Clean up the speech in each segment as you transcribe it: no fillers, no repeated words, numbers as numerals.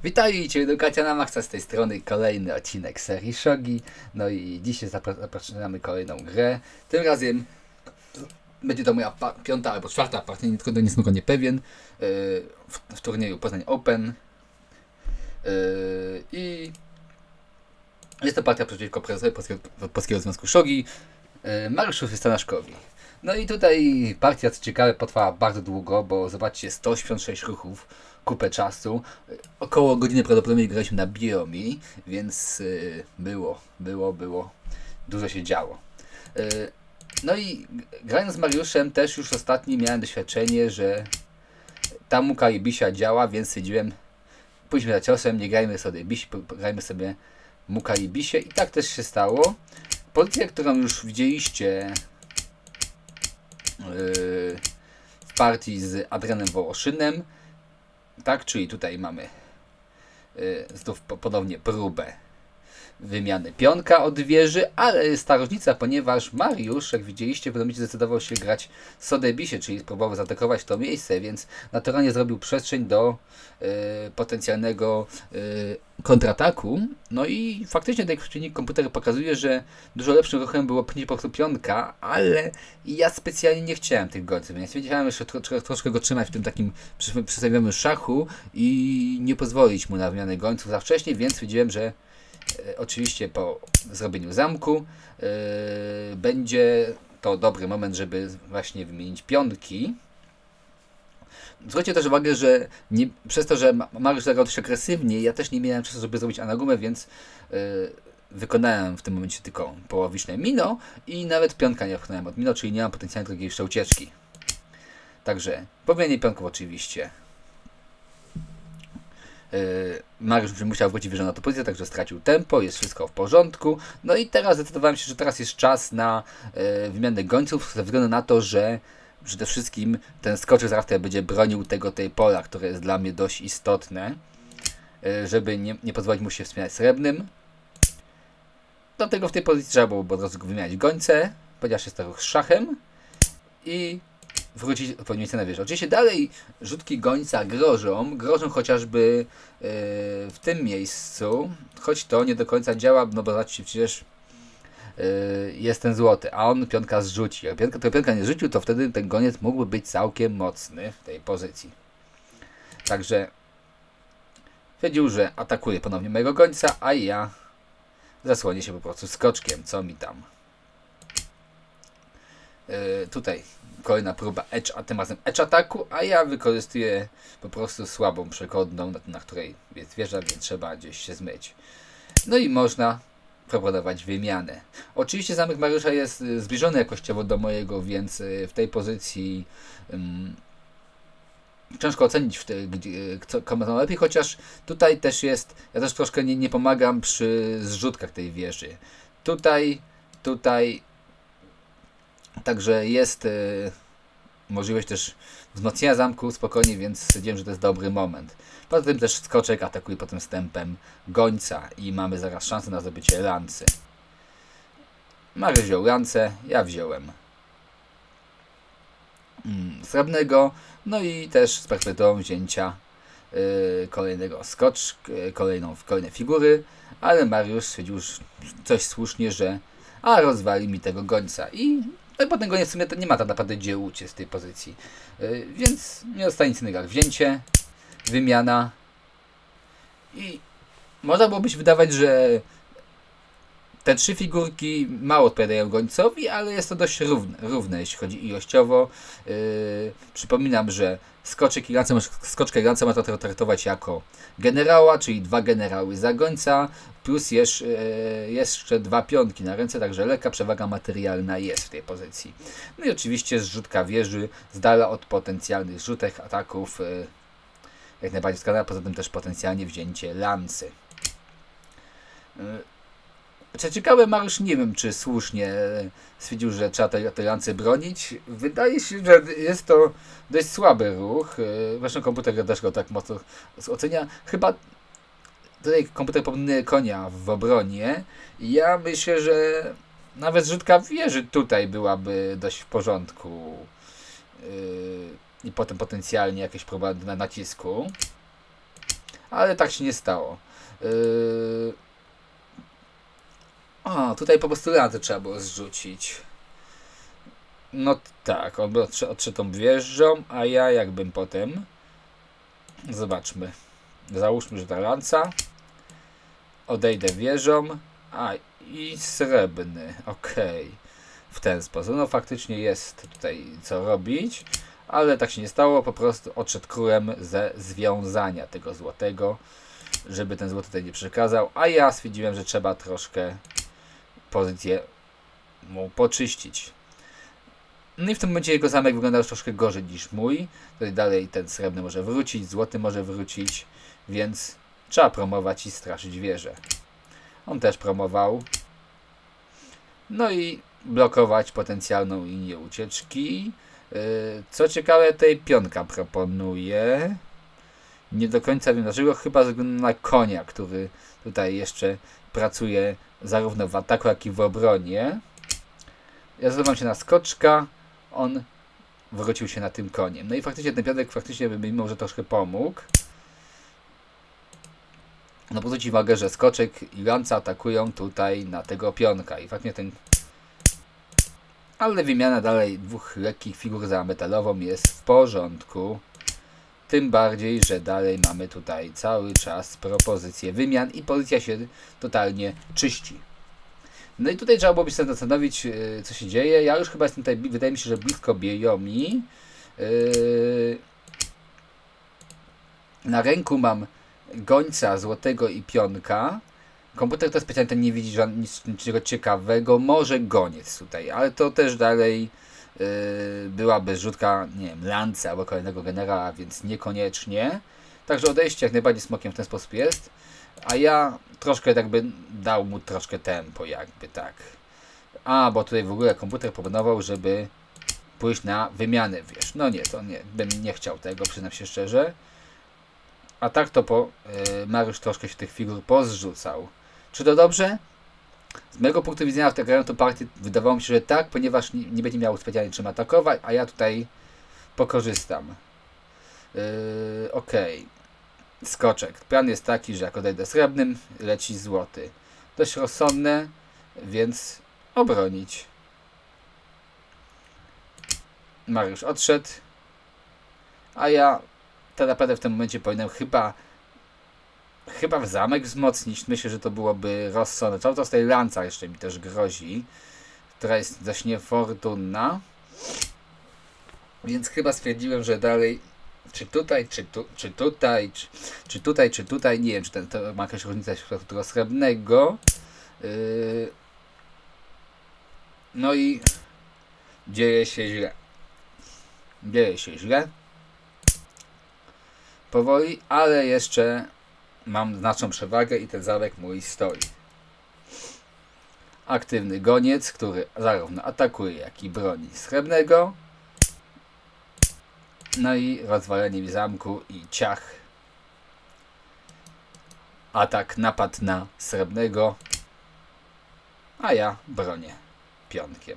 Witajcie, Edukacja na Maxa, z tej strony kolejny odcinek serii Shogi. No i dzisiaj zaczynamy kolejną grę. Tym razem będzie to moja piąta albo czwarta partia, nie jestem nie pewien, w turnieju Poznań Open. I jest to partia przeciwko prezesowi Polskiego Związku Shogi, Mariuszowi Stanaszkowi. No i tutaj partia, co ciekawe, potrwała bardzo długo, bo zobaczcie, 186 ruchów, kupę czasu. Około godziny prawdopodobnie graliśmy na Biomi, więc było. Dużo się działo. No i grając z Mariuszem też już ostatni miałem doświadczenie, że ta muka i bisia działa, więc stwierdziłem, pójdźmy za ciosem, nie grajmy sobie bisi, grajmy sobie muka i bisie. I tak też się stało. Pozycja, którą już widzieliście w partii z Adrianem Wołoszynem, tak, czyli tutaj mamy znów ponownie próbę wymiany pionka od wieży, ale jest ta różnica, ponieważ Mariusz, jak widzieliście, w momencie zdecydował się grać Sodebisie, czyli spróbował zaatakować to miejsce, więc naturalnie zrobił przestrzeń do potencjalnego kontrataku. No i faktycznie ten przeciwnik komputer pokazuje, że dużo lepszym ruchem było pchnięcie po prostu pionka, ale ja specjalnie nie chciałem tych gońców, więc wiedziałem jeszcze troszkę go trzymać w tym takim przedstawionym szachu i nie pozwolić mu na wymianę gońców za wcześnie, więc wiedziałem, że oczywiście po zrobieniu zamku będzie to dobry moment, żeby właśnie wymienić pionki. Zwróćcie też uwagę, że przez to, że Mariusz zagrał dość agresywnie, ja też nie miałem czasu, żeby zrobić anagumę, więc wykonałem w tym momencie tylko połowiczne mino i nawet pionka nie wykonałem od mino, czyli nie mam potencjalnej drugiej jeszcze ucieczki. Także powiedzenie pionków oczywiście. Mariusz musiał wrócić wyżej na tę pozycję, także stracił tempo, jest wszystko w porządku. No i teraz zdecydowałem się, że teraz jest czas na wymianę gońców, ze względu na to, że przede wszystkim ten skoczek z rafter będzie bronił tej pola, które jest dla mnie dość istotne, żeby nie pozwolić mu się wspinać srebrnym. Dlatego w tej pozycji trzeba było od razu wymieniać gońce, ponieważ jest to ruch z szachem i wrócić odpowiednie miejsce na wieżę. Oczywiście dalej rzutki gońca grożą chociażby w tym miejscu, choć to nie do końca działa, no bo zobaczcie, przecież jest ten złoty, a on pionka zrzuci. Jak pionka nie zrzucił, to wtedy ten goniec mógłby być całkiem mocny w tej pozycji. Także stwierdził, że atakuje ponownie mojego gońca, a ja zasłonię się po prostu skoczkiem, co mi tam. Tutaj kolejna próba edge, a tym razem edge ataku, a ja wykorzystuję po prostu słabą przekodną, na której jest wieża, więc trzeba gdzieś się zmyć. No i można proponować wymianę. Oczywiście zamek Mariusza jest zbliżony jakościowo do mojego, więc w tej pozycji ciężko ocenić, komu to lepiej, chociaż tutaj też jest, ja też troszkę nie pomagam przy zrzutkach tej wieży. Tutaj także jest możliwość też wzmocnienia zamku spokojnie, więc stwierdziłem, że to jest dobry moment. Poza tym też skoczek atakuje potem stępem gońca i mamy zaraz szansę na zdobycie lancy. Mariusz wziął lancę, ja wziąłem srebrnego, no i też z perspektywą wzięcia kolejnego kolejne figury, ale Mariusz stwierdził już coś słusznie, że rozwali mi tego gońca i potem goniec w sumie to nie ma tak naprawdę gdzie uciec z tej pozycji, więc nie zostaje nic innego jak wzięcie, wymiana i można byłoby się wydawać, że te trzy figurki mało odpowiadają gońcowi, ale jest to dość równe jeśli chodzi ilościowo. Przypominam, że skoczkę i lancę można traktować jako generała, czyli 2 generały za gońca, plus jeszcze 2 pionki na ręce, także lekka przewaga materialna jest w tej pozycji. No i oczywiście zrzutka wieży z dala od potencjalnych zrzutek, ataków, jak najbardziej wskazana, poza tym też potencjalnie wzięcie lancy. Co ciekawe, Mariusz nie wiem, czy słusznie stwierdził, że trzeba tej lancy bronić. Wydaje się, że jest to dość słaby ruch. Zresztą komputer też go tak mocno ocenia. Chyba tutaj komputer porównuje konia w obronie. Ja myślę, że nawet zrzutka wieży tutaj byłaby dość w porządku. I potem potencjalnie jakieś próba na nacisku. ale tak się nie stało. Tutaj po prostu laty trzeba było zrzucić. No tak, on by odszedł tą wieżą, a ja jakbym potem... Zobaczmy. Załóżmy, że ta lanca. Odejdę wieżą. I srebrny. Okej. W ten sposób. No faktycznie jest tutaj co robić. Ale tak się nie stało. Po prostu odszedł królem ze związania tego złotego. Żeby ten złoty tutaj nie przekazał. A ja stwierdziłem, że trzeba troszkę pozycję mu poczyścić. No i w tym momencie jego zamek wyglądał już troszkę gorzej niż mój. Tutaj dalej ten srebrny może wrócić, złoty może wrócić, więc trzeba promować i straszyć wieżę. On też promował. No i blokować potencjalną linię ucieczki. Co ciekawe, tutaj pionka proponuje. Nie do końca wiem dlaczego, chyba ze względu na konia, który tutaj jeszcze pracuje zarówno w ataku, jak i w obronie. Ja zdobywam się na skoczka, on wrócił się na tym koniem. No i faktycznie ten pionek faktycznie by mi może troszkę pomógł. No bo zwrócić uwagę, że skoczek i lanca atakują tutaj na tego pionka. I faktycznie ten... Ale wymiana dalej dwóch lekkich figur za metalową jest w porządku. Tym bardziej, że dalej mamy tutaj cały czas propozycję wymian i pozycja się totalnie czyści. No i tutaj trzeba byłoby się zastanowić, co się dzieje. Ja już chyba jestem tutaj, wydaje mi się, że blisko Biejomi. Na ręku mam gońca złotego i pionka. Komputer to specjalnie ten nie widzi niczego ciekawego. Może goniec tutaj, ale to też dalej byłaby rzutka, nie wiem, lancy albo kolejnego generała, więc niekoniecznie. Także odejście jak najbardziej smokiem w ten sposób jest. A ja troszkę jakby dał mu troszkę tempo, jakby tak. Bo tutaj w ogóle komputer proponował, żeby pójść na wymianę, wiesz. No nie, to nie, bym nie chciał tego, przyznam się szczerze. A tak to Mariusz troszkę się tych figur pozrzucał. Czy to dobrze? Z mojego punktu widzenia w grając tą partię wydawało mi się, że tak, ponieważ nie będzie miał specjalnie czym atakować, a ja tutaj pokorzystam. Okej. Skoczek. Plan jest taki, że jak odejdę srebrnym, leci złoty. Dość rozsądne, więc obronić. Mariusz odszedł. A ja tak naprawdę w tym momencie powinienem chyba w zamek wzmocnić. Myślę, że to byłoby rozsądne. Cały czas tej lanca jeszcze mi też grozi, która jest dość niefortunna. Więc chyba stwierdziłem, że dalej czy tutaj, nie wiem, czy to ma jakaś różnica w przypadku tego srebrnego. No i dzieje się źle. Powoli, ale jeszcze mam znaczną przewagę i ten zamek mój stoi. Aktywny goniec, który zarówno atakuje, jak i broni srebrnego. No i rozwalenie zamku i ciach. Atak, napad na srebrnego. A ja bronię pionkiem.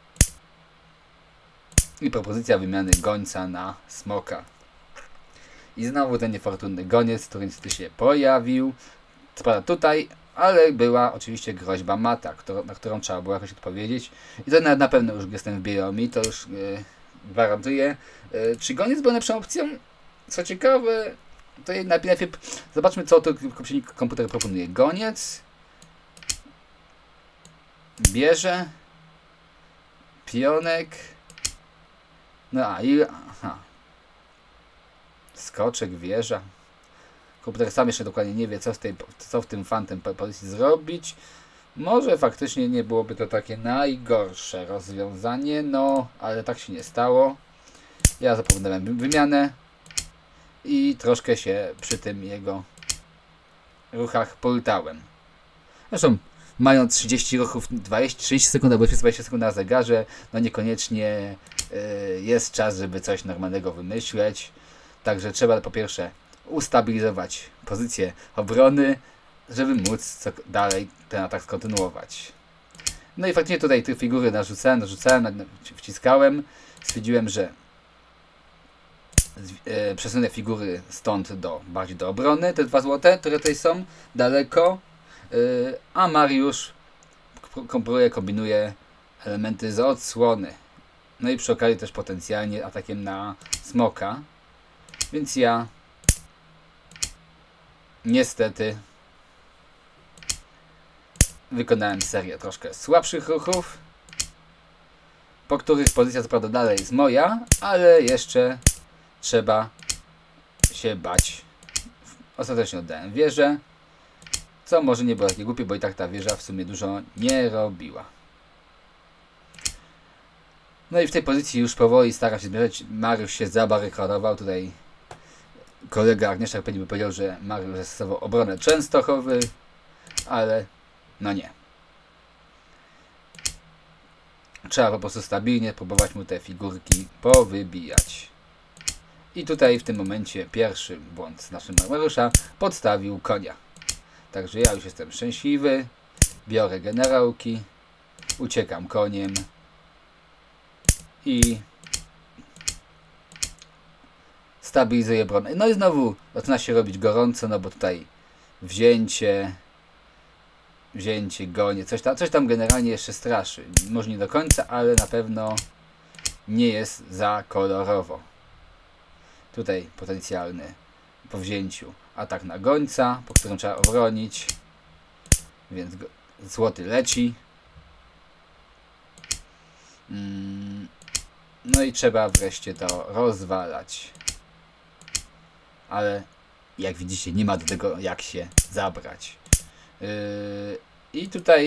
I propozycja wymiany gońca na smoka. I znowu ten niefortunny goniec, który niestety się pojawił. Co prawda tutaj, ale była oczywiście groźba mata, na którą trzeba było jakoś odpowiedzieć. I to na pewno już jestem w Biejomi, to już gwarantuję. Czy goniec był lepszą opcją? Co ciekawe, to najpierw zobaczmy, co tu komputer proponuje. Goniec bierze pionek. Skoczek, wieża. Komputer sam jeszcze dokładnie nie wie, co w tym fantem pozycji zrobić. Może faktycznie nie byłoby to takie najgorsze rozwiązanie, no, ale tak się nie stało. Ja zaproponowałem wymianę i troszkę się przy tym jego ruchach poltałem. Zresztą mając 30 ruchów, 30 sekund albo 20 sekund na zegarze, no niekoniecznie jest czas, żeby coś normalnego wymyśleć. Także trzeba po pierwsze ustabilizować pozycję obrony, żeby móc dalej ten atak skontynuować. No i faktycznie tutaj te figury narzucałem, wciskałem. Stwierdziłem, że przesunę figury stąd bardziej do obrony, te 2 złote, które tutaj są daleko, a Mariusz kombinuje elementy z odsłony. No i przy okazji też potencjalnie atakiem na smoka. Więc ja niestety wykonałem serię troszkę słabszych ruchów, po których pozycja co prawda dalej jest moja, ale jeszcze trzeba się bać. Ostatecznie oddałem wieżę, co może nie było takie głupie, bo i tak ta wieża w sumie dużo nie robiła. No i w tej pozycji już powoli stara się zmierzać. Mariusz się zabarykadował. Tutaj kolega Agnieszek pewnie by powiedział, że Mariusz zastosował obronę Częstochowy, ale no nie. Trzeba po prostu stabilnie próbować mu te figurki powybijać. I tutaj w tym momencie pierwszy błąd z naszym Mariusza podstawił konia. Także ja już jestem szczęśliwy. Biorę generałki. Uciekam koniem. I stabilizuję obronę. No i znowu zaczyna się robić gorąco, no bo tutaj wzięcie, gonie, coś tam generalnie jeszcze straszy. Może nie do końca, ale na pewno nie jest za kolorowo. Tutaj potencjalny po wzięciu atak na gońca, po którym trzeba obronić. Więc złoty leci. No i trzeba wreszcie to rozwalać. Ale jak widzicie, nie ma do tego jak się zabrać. I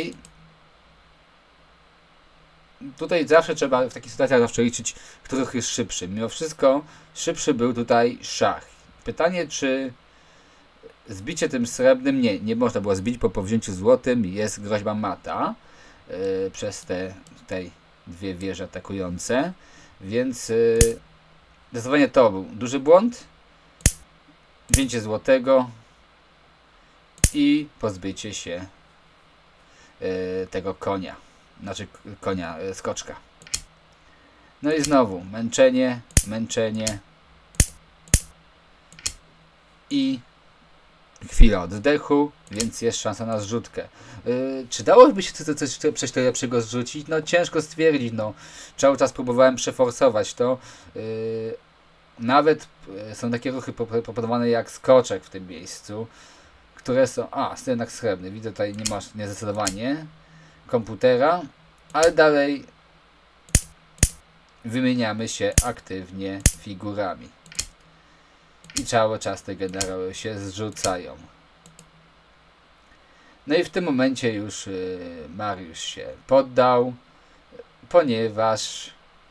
tutaj zawsze trzeba w takich sytuacjach zawsze liczyć, który jest szybszy. Mimo wszystko szybszy był tutaj szach. Pytanie, czy zbicie tym srebrnym, nie można było zbić, bo po wzięciu złotym jest groźba mata przez te tutaj 2 wieże atakujące, więc zdecydowanie to był duży błąd. Wzięcie złotego i pozbycie się tego konia, znaczy konia, skoczka. No i znowu męczenie i chwila oddechu, więc jest szansa na zrzutkę. Czy dałoby się coś lepszego zrzucić? No ciężko stwierdzić. No, cały czas próbowałem przeforsować to. Nawet są takie ruchy proponowane jak skoczek w tym miejscu, które są... jest jednak srebrny. Widzę tutaj nie masz niezdecydowanie komputera, ale dalej wymieniamy się aktywnie figurami. I cały czas te generały się zrzucają. No i w tym momencie już Mariusz się poddał, ponieważ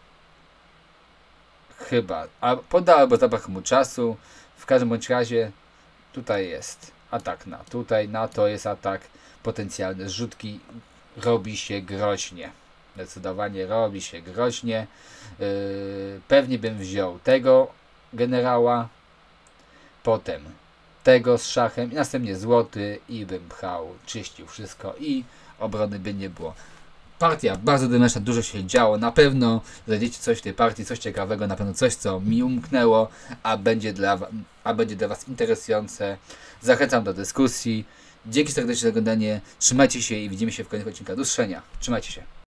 poddał, albo zabrakło mu czasu. W każdym bądź razie tutaj jest atak na to jest atak potencjalny. Zrzutki robi się groźnie. Zdecydowanie robi się groźnie. Pewnie bym wziął tego generała, potem tego z szachem i następnie złoty i bym pchał, czyścił wszystko i obrony by nie było. Partia bardzo dynamiczna, dużo się działo. Na pewno znajdziecie coś w tej partii, coś ciekawego, na pewno coś, co mi umknęło, a będzie dla Was interesujące. Zachęcam do dyskusji. Dzięki serdecznie za oglądanie. Trzymajcie się i widzimy się w kolejnych odcinkach. Do usłyszenia. Trzymajcie się.